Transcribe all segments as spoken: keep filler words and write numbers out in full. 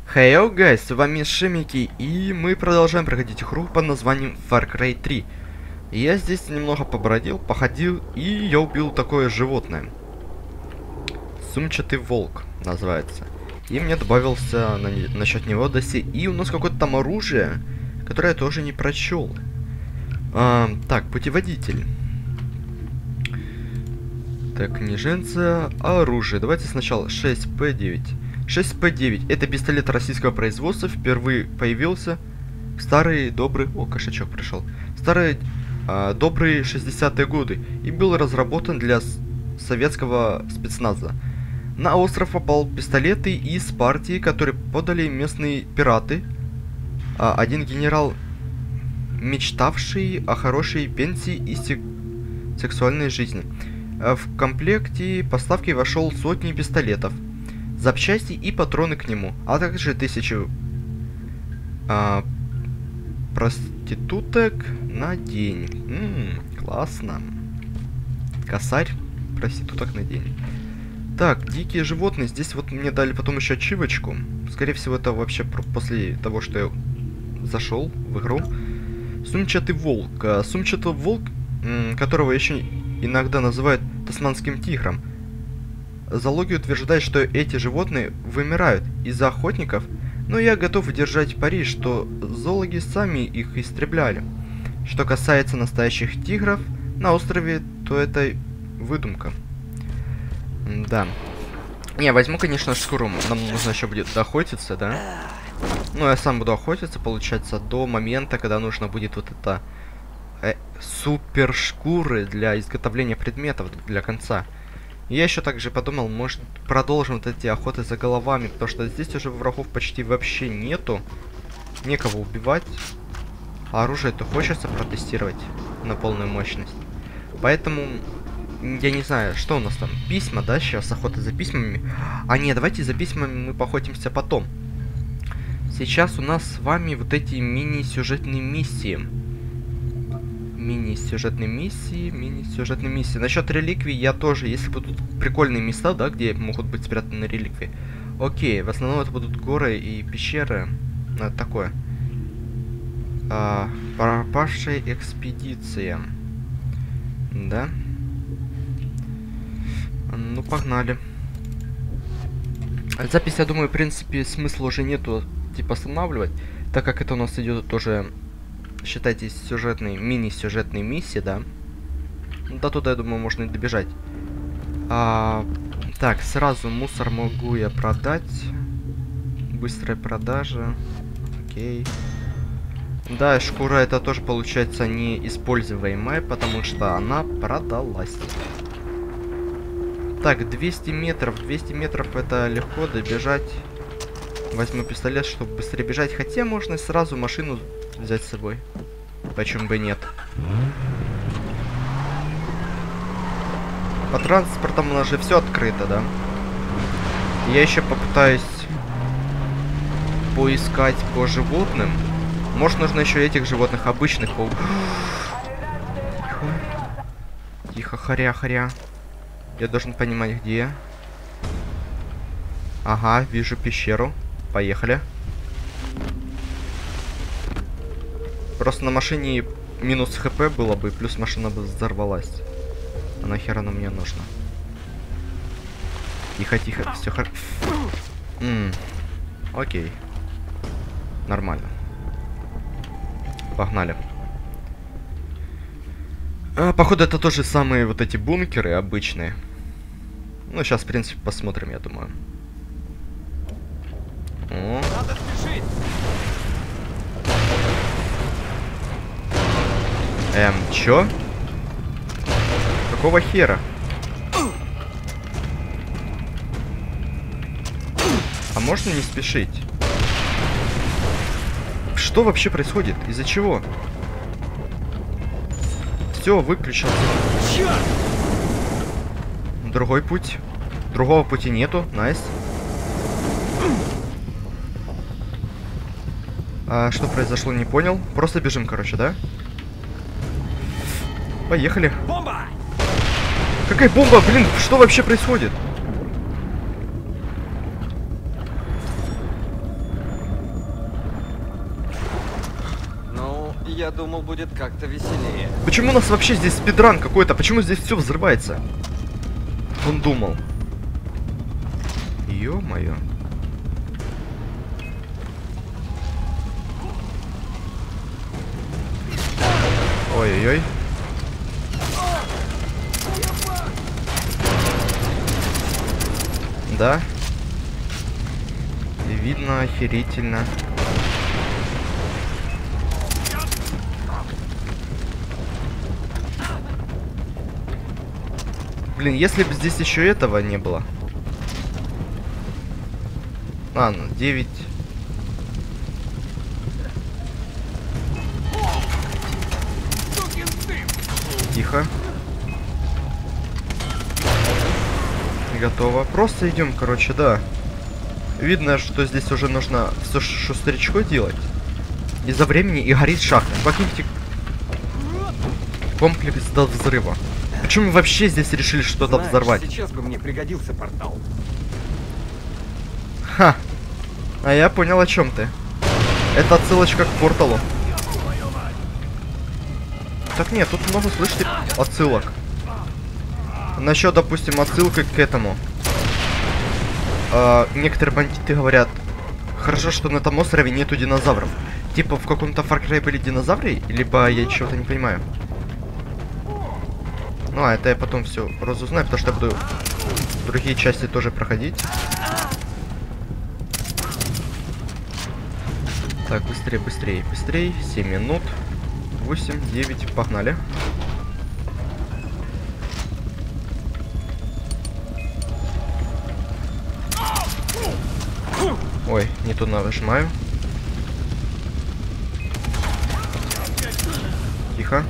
Хей, гайс, с вами Шимики, и мы продолжаем проходить игру под названием Far Cry три. Я здесь немного побродил, походил, и я убил такое животное. Сумчатый волк называется. И мне добавился на, насчет него доси. И у нас какое-то там оружие, которое я тоже не прочел. А, так, путеводитель. Так, книженца, оружие. Давайте сначала шесть пэ девять. шесть пэ девять. Это пистолет российского производства. Впервые появился в старые добрые... О, кошачок пришел. Старые а, добрые шестидесятые годы. И был разработан для советского спецназа. На остров попал пистолеты из партии, которые подали местные пираты. А, один генерал, мечтавший о хорошей пенсии и сек... сексуальной жизни. А, в комплекте поставки вошел сотни пистолетов, запчасти и патроны к нему, а также тысячу а, проституток на день. Ммм, классно. Косарь проституток на день. Так, дикие животные. Здесь вот мне дали потом еще ачивочку. Скорее всего, это вообще после того, что я зашел в игру. Сумчатый волк. А, сумчатый волк, которого еще иногда называют тасманским тигром. Зоология утверждает, что эти животные вымирают из-за охотников, но я готов держать пари, что зоологи сами их истребляли. Что касается настоящих тигров на острове, то это выдумка. Да. Не, возьму, конечно, шкуру. Нам нужно еще будет охотиться, да? Ну, я сам буду охотиться, получается, до момента, когда нужно будет вот это э, супер шкуры для изготовления предметов для конца. Я еще также подумал, может, продолжим вот эти охоты за головами, потому что здесь уже врагов почти вообще нету. Некого убивать. А оружие-то хочется протестировать на полную мощность. Поэтому, я не знаю, что у нас там, письма, да, сейчас охота за письмами. А нет, давайте за письмами мы поохотимся потом. Сейчас у нас с вами вот эти мини-сюжетные миссии. Мини-сюжетные миссии, мини-сюжетные миссии. Насчет реликвий я тоже, если будут прикольные места, да, где могут быть спрятаны реликвии. Окей, в основном это будут горы и пещеры. Ну, такое. А, пропавшая экспедиция. Да. Ну, погнали. Запись, я думаю, в принципе, смысла уже нету, типа, останавливать, так как это у нас идет тоже... Считайте, сюжетные, мини-сюжетные миссии, да? До туда, я думаю, можно и добежать. А, так, сразу мусор могу я продать. Быстрая продажа. Окей. Да, шкура это тоже, получается, неиспользуемая, потому что она продалась. Так, двести метров. двести метров это легко добежать. Возьму пистолет, чтобы быстрее бежать. Хотя можно сразу машину взять с собой. Почему бы нет? По транспортам у нас же все открыто, да? Я еще попытаюсь поискать по животным. Может, нужно еще этих животных обычных по... Тихо. Тихо, хоря-хоря. Я должен понимать, где. Ага, вижу пещеру. Поехали. Просто на машине минус хп было бы, плюс машина бы взорвалась. А нахер оно мне нужно? Тихо, тихо, все хорошо. Окей. Нормально. Погнали. А, походу, это тоже самые вот эти бункеры обычные. Ну, сейчас, в принципе, посмотрим, я думаю. О. Надо спешить. Эм, чё? Какого хера? А можно не спешить? Что вообще происходит? Из-за чего? Все, выключился. Черт! Другой путь. Другого пути нету. Найс. А что произошло, не понял. Просто бежим, короче, да? Поехали. Бомба! Какая бомба? Блин, что вообще происходит? Я думал, будет как-то веселее. Почему у нас вообще здесь спидран какой-то? Почему здесь все взрывается? Он думал. Ё-моё. Ой-ой-ой. Да. И видно охерительно. Блин, если бы здесь еще этого не было. Ладно, девять. Тихо. Готово. Просто идем, короче, да. Видно, что здесь уже нужно все шустрячко делать. Из-за времени и горит шахта. Покиньте комплекс до взрыва. Почему вообще здесь решили что-то взорвать? Сейчас бы мне пригодился портал. Ха. А я понял, о чем ты. Это отсылочка к порталу. Так нет, тут много, слышите, отсылок. Насчет, допустим, отсылка к этому. А, некоторые бандиты говорят, хорошо, что на этом острове нету динозавров. Типа в каком-то Far Cry были динозавры, либо я чего-то не понимаю. Ну, а это я потом все разузнаю, потому что я буду другие части тоже проходить. Так, быстрее, быстрее, быстрее. семь минут. восемь, девять, погнали. Ой, не туда нажимаю. Тихо.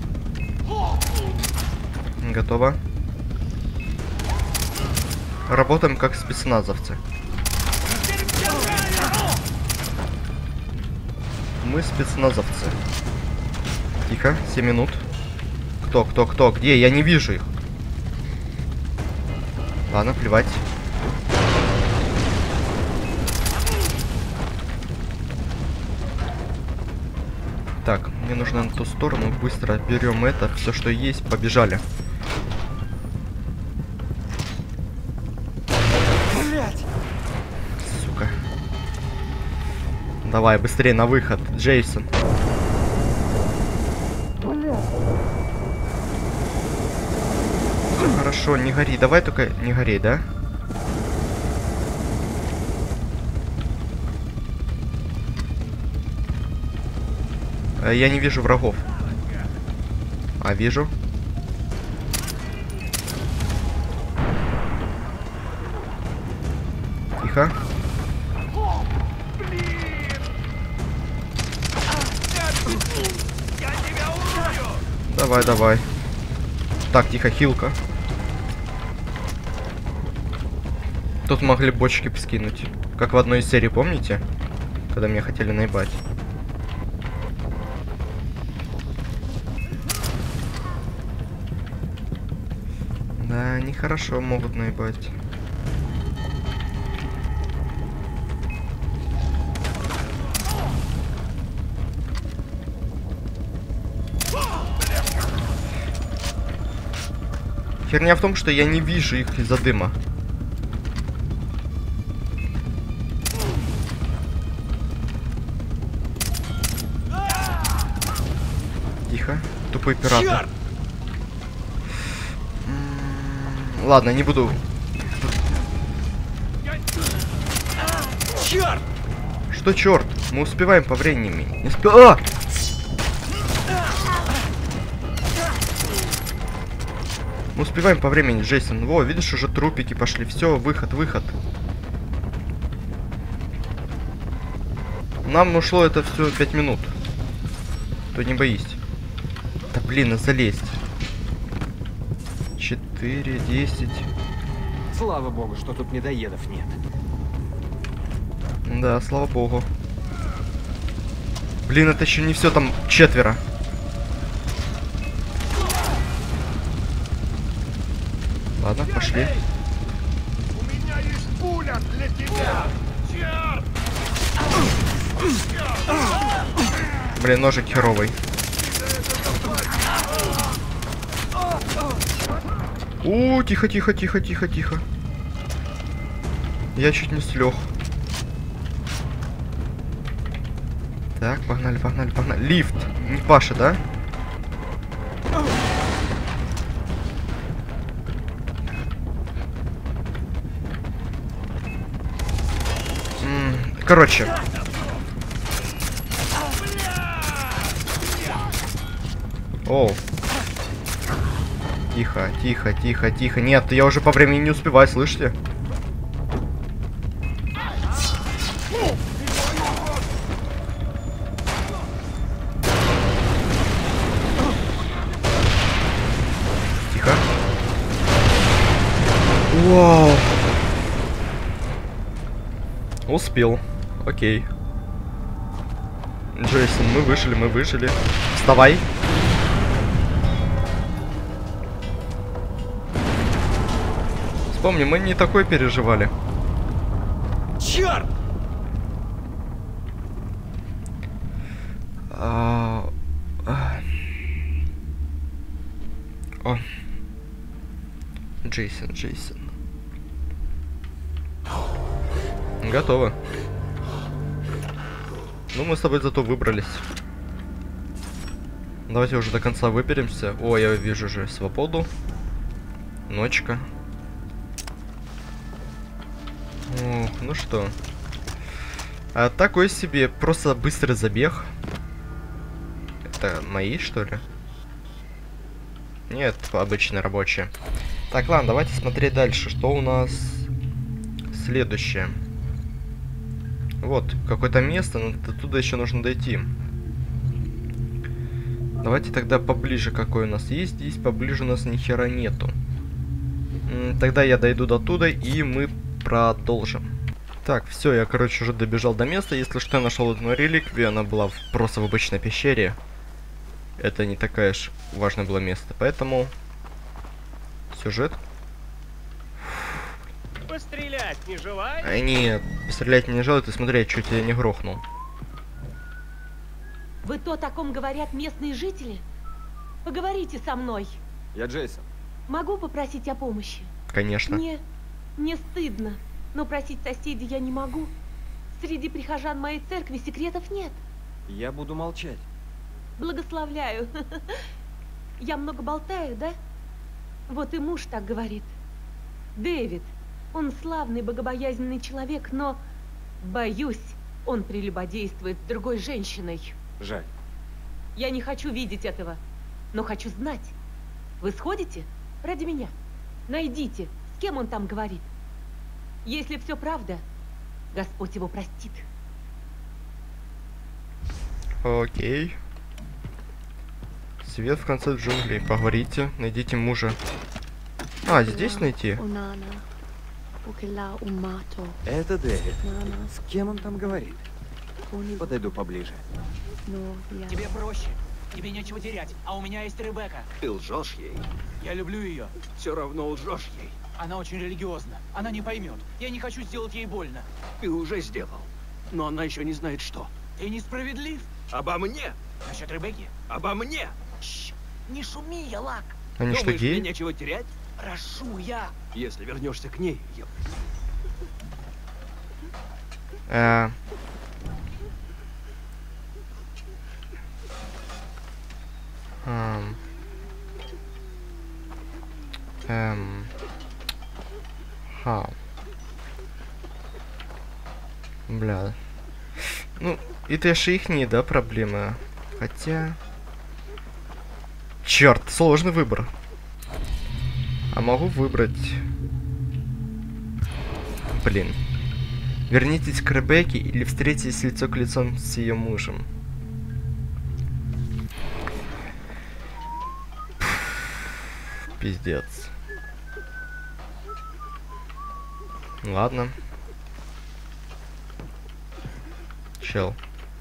Готово. Работаем как спецназовцы. Мы спецназовцы. Тихо, семь минут. Кто, кто, кто? Где? Я не вижу их. Ладно, плевать. Так, мне нужно на ту сторону. Быстро берем это. Все, что есть, побежали. Сука. Давай, быстрее на выход, Джейсон. Все хорошо, не гори. Давай только не гори, да? Я не вижу врагов. А, вижу. Тихо. Давай, давай. Так, тихо, хилка. Тут могли бочки скинуть. Как в одной из серий, помните? Когда меня хотели наебать. Да, нехорошо могут наебать. Херня в том, что я не вижу их из-за дыма. Тихо, тупой пират. Ладно, не буду. Черт! Что черт? Мы успеваем по времени. Не спе... А! Мы успеваем по времени, Джейсон. Во, видишь, уже трупики пошли. Все, выход, выход. Нам ушло это все пять минут. То не боись. Да блин, залезть. четыре, десять. Слава богу, что тут медоедов нет. Да, слава богу. Блин, это еще не все, там четверо. Ладно, пошли. У меня есть пуля для тебя! Черт! Блин, ножик херовый. У, тихо, тихо, тихо, тихо, тихо. Я чуть не слег. Так, погнали, погнали, погнали. Лифт. Не Паша, да? М-м, короче. О. Тихо, тихо, тихо, тихо. Нет, я уже по времени не успеваю, слышите? Тихо. Вау. Успел. Окей. Джейсон, мы выжили, мы выжили. Вставай. Помни, мы не такой переживали. Черт! А... А... О. Джейсон, Джейсон. Готово. Ну, мы с тобой зато выбрались. Давайте уже до конца выберемся. О, я вижу уже свободу. Ночка. Ох, ну что. А, такой себе просто быстрый забег. Это мои, что ли? Нет, обычные рабочие. Так, ладно, давайте смотреть дальше. Что у нас следующее? Вот, какое-то место, но до туда еще нужно дойти. Давайте тогда поближе, какой у нас есть. Здесь поближе у нас ни хера нету. М, тогда я дойду до туда, и мы продолжим. Так, все, я, короче, уже добежал до места. Если что, я нашел одну реликвию. Она была в, просто в обычной пещере. Это не такая уж важное было место. Поэтому сюжет. Пострелять не желаешь? А, нет, пострелять не желаю. Ты смотри, я чуть тебя не грохнул. Вы то, о ком говорят местные жители? Поговорите со мной. Я Джейсон. Могу попросить о помощи? Конечно. Мне... Мне стыдно, но просить соседей я не могу. Среди прихожан моей церкви секретов нет. Я буду молчать. Благословляю. Я много болтаю, да? Вот и муж так говорит. Дэвид, он славный, богобоязненный человек, но, боюсь, он прелюбодействует с другой женщиной. Жаль. Я не хочу видеть этого, но хочу знать. Вы сходите? Ради меня. Найдите, с кем он там говорит. Если все правда, Господь его простит. Окей. Свет в конце джунглей. Поговорите, найдите мужа. А, здесь найти? Это Дэвид. С кем он там говорит? Подойду поближе. Тебе проще. Тебе нечего терять, а у меня есть Ребекка. Ты лжешь ей. Я люблю ее. Все равно лжешь ей. Она очень религиозна. Она не поймет. Я не хочу сделать ей больно. Ты уже сделал. Но она еще не знает, что. Ты несправедлив. Обо мне! Насчет Ребекки? Обо мне! Чш, не шуми, Ялак. Они что, Думаешь, мне геи? нечего терять? Прошу, я. Если вернешься к ней, я... Э, эм. Эм. Ха. Бля. Ну, это же ихние, да, проблемы. Хотя... Черт, сложный выбор. А могу выбрать... Блин. Вернитесь к Ребекке или встретитесь лицо к лицу с ее мужем. Пиздец. Ладно. Чел.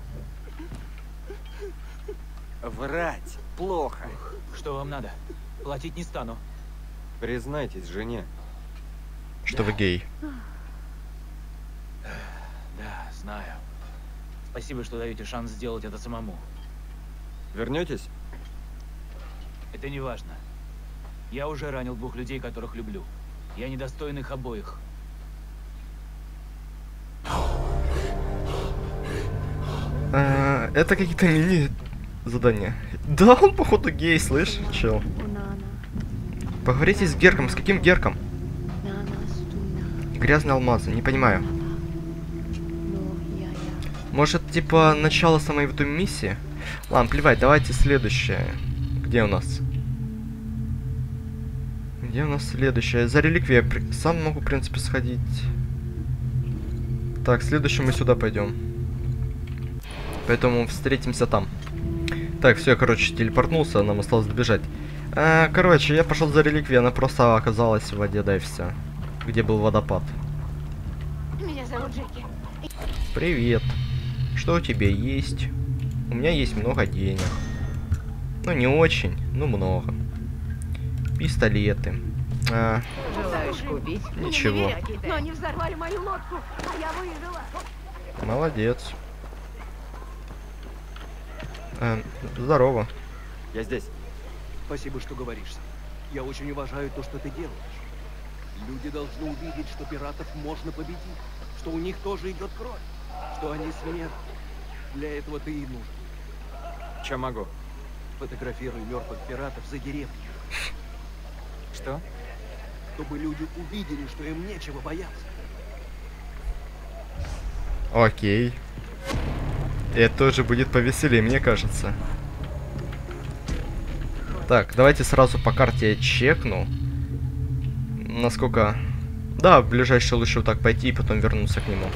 Врать плохо. Что вам надо? Платить не стану. Признайтесь жене. Что вы гей. Да, знаю. Спасибо, что даете шанс сделать это самому. Вернетесь? Это не важно. Я уже ранил двух людей, которых люблю. Я недостоин их обоих. А, это какие-то мини-задания. Да, он походу гей, слышь, чел. Поговорите с Герком. С каким Герком? Грязные алмазы, не понимаю. Может, типа, начало самой этой миссии? Ладно, плевать, давайте следующее. Где у нас? Где у нас следующее? За реликвией я сам могу, в принципе, сходить. Так, следующим мы сюда пойдем. Поэтому встретимся там. Так, все, короче, телепортнулся, нам осталось добежать. А, короче, я пошел за реликвией, она просто оказалась в воде, да и все. Где был водопад. Меня зовут Джеки. Привет. Что у тебя есть? У меня есть много денег. Ну, не очень, но много. Пистолеты. А, Желаешь купить? ничего. Но они взорвали мою лодку, а я выжила. Молодец. А, здорово. Я здесь. Спасибо, что говоришь. Я очень уважаю то, что ты делаешь. Люди должны увидеть, что пиратов можно победить, что у них тоже идет кровь, что они смертны. Для этого ты и нужен. Чем могу? Фотографируй мертвых пиратов за деревней, Что? чтобы люди увидели, что им нечего бояться. Окей. Это тоже будет повеселее, мне кажется. Так, давайте сразу по карте я чекну. Насколько... Да, в ближайшее лучше вот так пойти и потом вернуться к нему.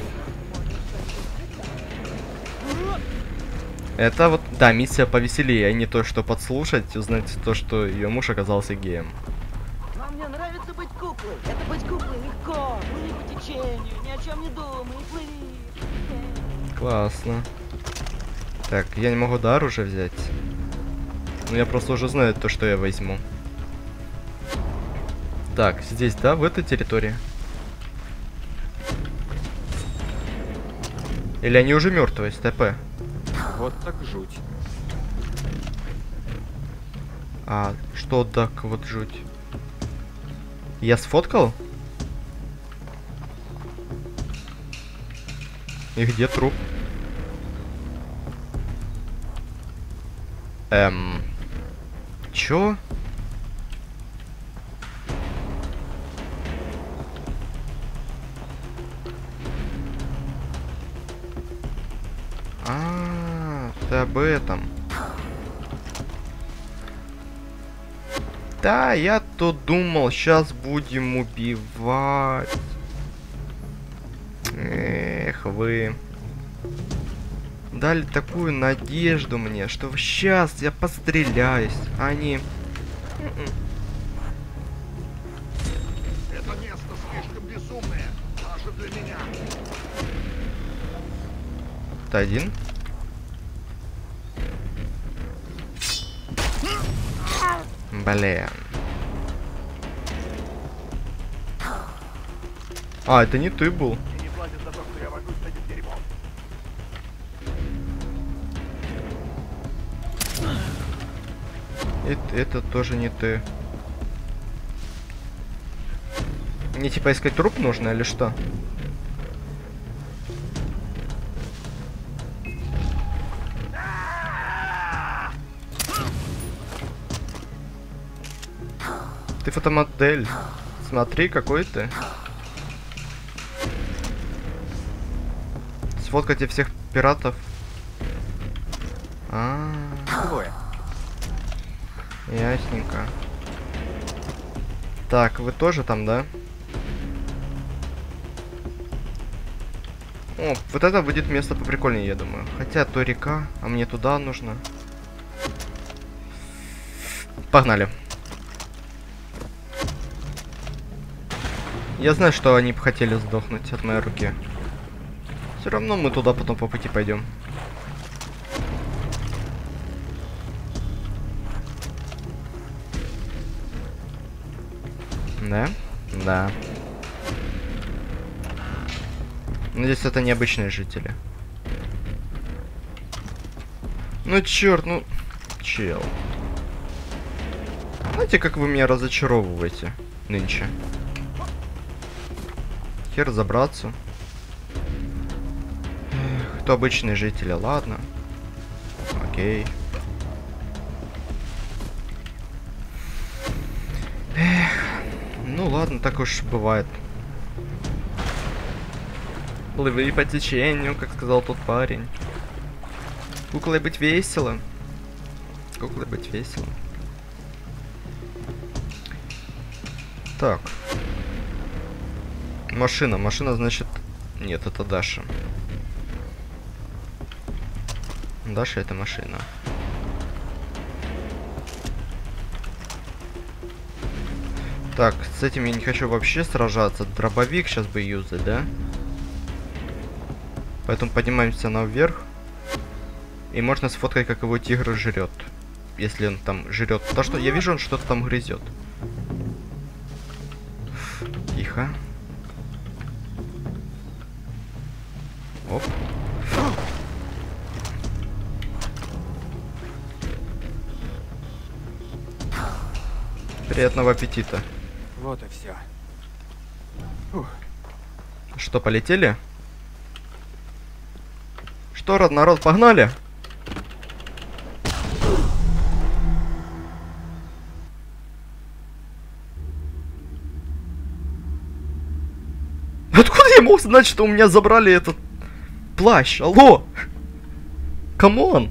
Это вот, да, миссия повеселее, а не то, что подслушать, узнать то, что ее муж оказался геем. Но мне нравится быть куклой. Это быть куклой легко. Плыви по течению, ни о чем не думай, плыви. Классно. Так, я не могу дар уже взять. Но я просто уже знаю то, что я возьму. Так, здесь, да, в этой территории. Или они уже мертвые, СТП? Вот так жуть. А, что так вот жуть? Я сфоткал? И где труп? Эм... Чё? А, ты об этом. Да, я тут думал, сейчас будем убивать. Эх вы. Дали такую надежду мне, что сейчас я постреляюсь, а они... Это место слишком безумное, даже для меня. Ты один? Блин. А, это не ты был. И не платят за то, что я вожусь с этим дерьмом. Это, это тоже не ты. Мне типа искать труп нужно или что? Ты фотомодель. Смотри, какой ты. Сфоткайте всех пиратов. А, Двое. ясненько. Так, вы тоже там, да? О, вот это будет место поприкольнее, я думаю. Хотя то река, а мне туда нужно. Погнали. Я знаю, что они бы хотели сдохнуть от моей руки. Все равно мы туда потом по пути пойдем. Да? Да. Надеюсь, это необычные жители. Ну черт, ну... чел. Знаете, как вы меня разочаровываете нынче? Хер забраться. Эх, кто обычные жители, ладно. Окей. Эх, ну ладно, так уж бывает. Плыви по течению, как сказал тот парень. Куклой быть весело. Куклой быть весело. Так. Машина. Машина, значит... Нет, это Даша. Даша — это машина. Так, с этим я не хочу вообще сражаться. Дробовик сейчас бы юзать, да? Поэтому поднимаемся наверх. И можно сфоткать, как его тигр жрет. Если он там жрет. То, что я вижу, он что-то там грызет. Тихо. Оп. Приятного аппетита. Вот и все. Что, полетели? Что, народ, погнали? Откуда я мог знать, что у меня забрали этот плащ? Алло! Камон!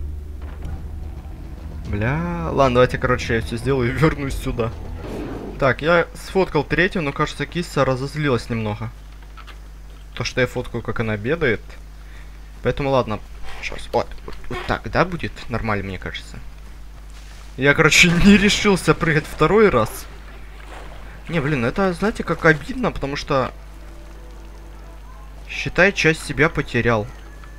Бля, ладно, давайте, короче, я все сделаю и вернусь сюда. Так, я сфоткал третью, но, кажется, киса разозлилась немного. То, что я фоткаю, как она обедает. Поэтому, ладно. Сейчас, вот, вот, вот так, да, будет нормально, мне кажется. Я, короче, не решился прыгать второй раз. Не, блин, это, знаете, как обидно, потому что... Считай, часть себя потерял.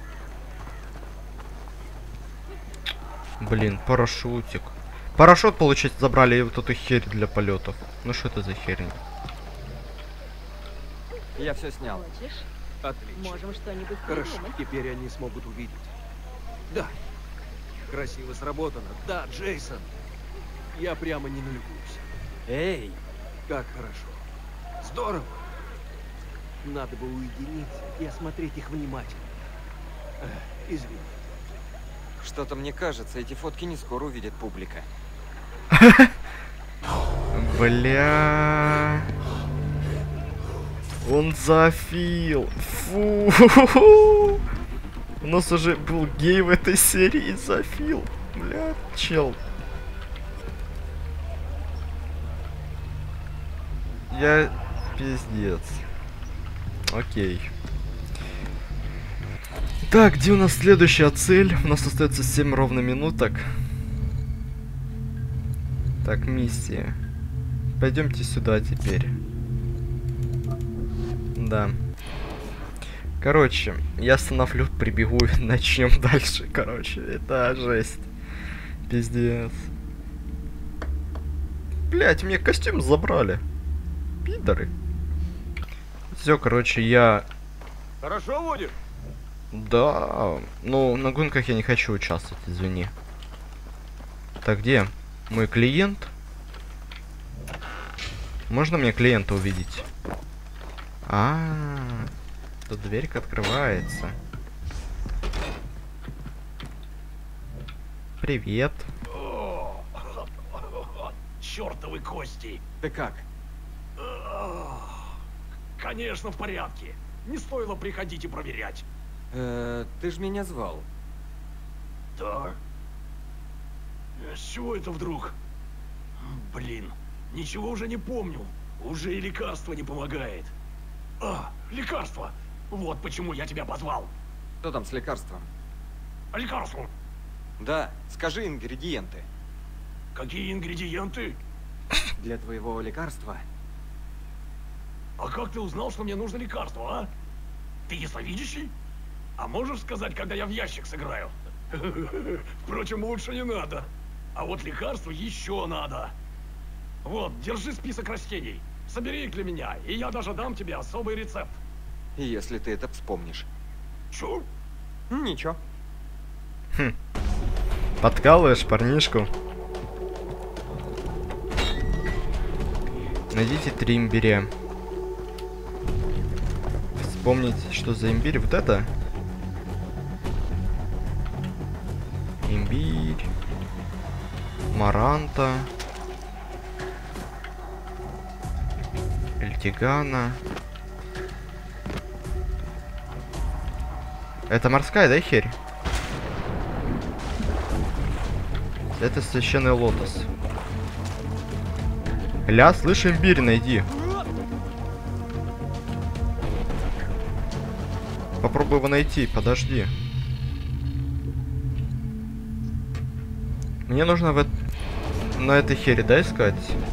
Блин, парашютик. Парашют, получается, забрали и вот эту херь для полетов. Ну что это за херня? Я все снял. Отлично. Можем что-нибудь Хорошо, придумать. теперь они смогут увидеть. Да. Красиво сработано. Да, Джейсон. Я прямо не налюбуюсь. Эй! Как хорошо. Здорово. Надо бы уединиться и осмотреть их внимательно. Эх, извини. Что-то мне кажется, эти фотки не скоро увидит публика. Бля. Он зафил. Фу. У нас уже был гей в этой серии и зафил. Бля, чел. Я пиздец. Окей. Так, где у нас следующая цель? У нас остается семь ровно минуток. Так, миссия. Пойдемте сюда теперь. Да. Короче, я остановлю, прибегу и начнем дальше. Короче, это жесть. Пиздец. Блять, мне костюм забрали. Пидоры. Все, короче, я... Хорошо водишь? Да, ну на гонках я не хочу участвовать, извини. Так, где мой клиент? Можно мне клиента увидеть? А, -а, -а тут дверька открывается. Привет. Чёртовы кости! Ты как? Конечно, в порядке. Не стоило приходить и проверять. Э, ты ж меня звал. Да? С чего это вдруг? Блин, ничего уже не помню. Уже и лекарство не помогает. А, лекарство! Вот почему я тебя позвал. Что там с лекарством? Лекарство! Да, скажи ингредиенты. Какие ингредиенты? Для твоего лекарства. А как ты узнал, что мне нужно лекарство, а? Ты ясновидящий? А можешь сказать, когда я в ящик сыграю? Впрочем, лучше не надо. А вот лекарство еще надо. Вот, держи список растений. Собери их для меня, и я даже дам тебе особый рецепт. Если ты это вспомнишь. Чё? Ничего. Хм. Подкалываешь парнишку. Найдите три имбиря. Вспомнить, что за имбирь. Вот это? Имбирь. Маранта. Эльтигана. Это морская, да, херь? Это священный лотос. Ля, слышь, имбирь найди. Попробуй его найти, подожди. Мне нужно в э... на этой хере, да, искать?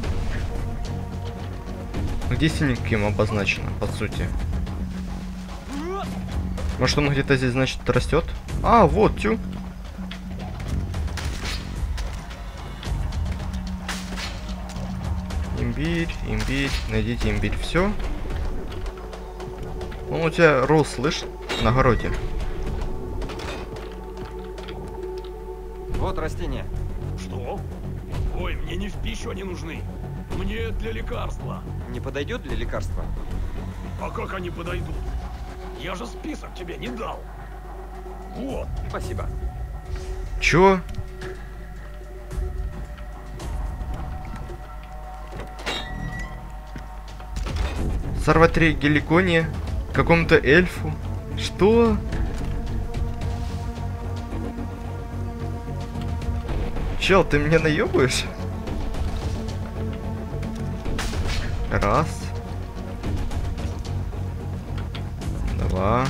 Где синеньким обозначено, по сути? Может, он где-то здесь, значит, растет? А, вот, тю. Имбирь, имбирь, найдите имбирь, все. Он у тебя рос, слышь, на огороде. Вот растения. Что? Ой, мне не в пищу они нужны. Мне для лекарства. Не подойдет для лекарства? А как они подойдут? Я же список тебе не дал. Вот. Спасибо. Чё? Сорвать три геликония какому-то эльфу? Что? Чел, ты меня наебываешь? Раз. Два.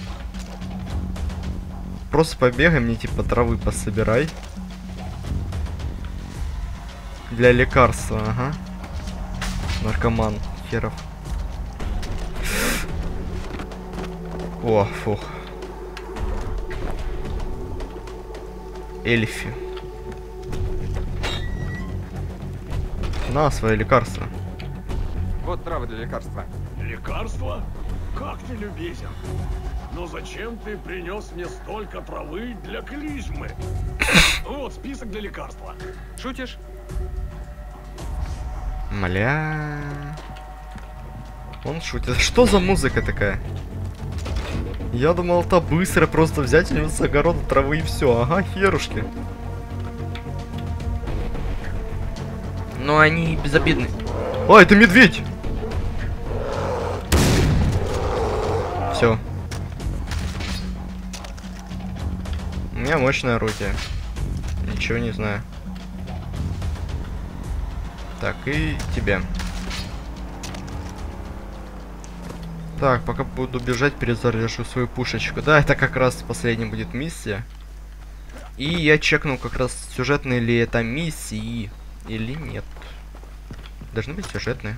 Просто побегай, мне типа травы пособирай. Для лекарства, ага. Наркоман херов. О, фух. Эльфи. На, свое лекарство. Вот травы для лекарства. Лекарство? Как ты любезен. Но зачем ты принес мне столько травы для клизмы? Вот список для лекарства. Шутишь? Мля. Он шутит. Что за музыка такая? Я думал, это быстро просто взять у него с огорода травы и все. Ага, херушки. Но они безобидны. О, это медведь! Все. У меня мощное орудие. Ничего не знаю. Так, и тебе. Так, пока буду бежать, перезаряжу свою пушечку. Да, это как раз последняя будет миссия. И я чекну как раз, сюжетные ли это миссии или нет. Должны быть сюжетные.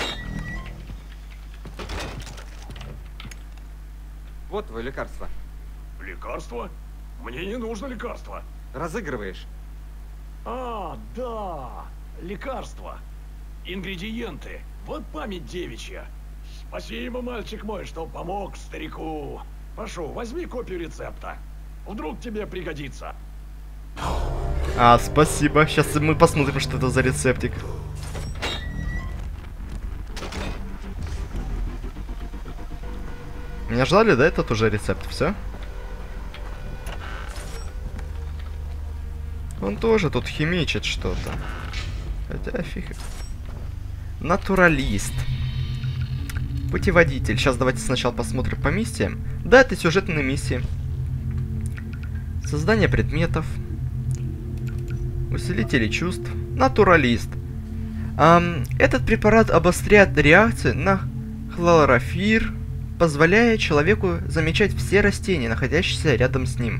Вот твое лекарство. Лекарство? Мне не нужно лекарство. Разыгрываешь. А, да, лекарства. Ингредиенты. Вот память девичья. Спасибо, мальчик мой, что помог старику. Прошу, возьми копию рецепта. Вдруг тебе пригодится. А, спасибо. Сейчас мы посмотрим, что это за рецептик. Меня ждали, да, этот уже рецепт? Все? Он тоже тут химичит что-то. Хотя фиг. Натуралист. Путеводитель. Сейчас давайте сначала посмотрим по миссиям. Да, это сюжетные миссии. Создание предметов. Усилители чувств. Натуралист. Эм, этот препарат обостряет реакцию на хлорофир, позволяя человеку замечать все растения, находящиеся рядом с ним.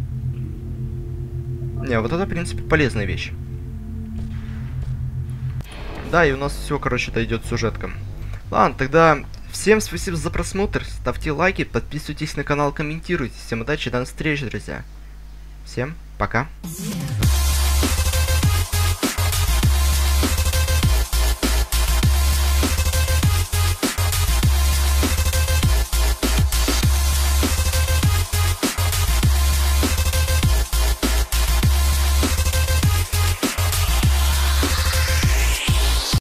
Не, вот это, в принципе, полезная вещь. Да, и у нас все, короче, это идет сюжетка. Ладно, тогда всем спасибо за просмотр. Ставьте лайки, подписывайтесь на канал, комментируйте. Всем удачи, до новых встреч, друзья. Всем пока.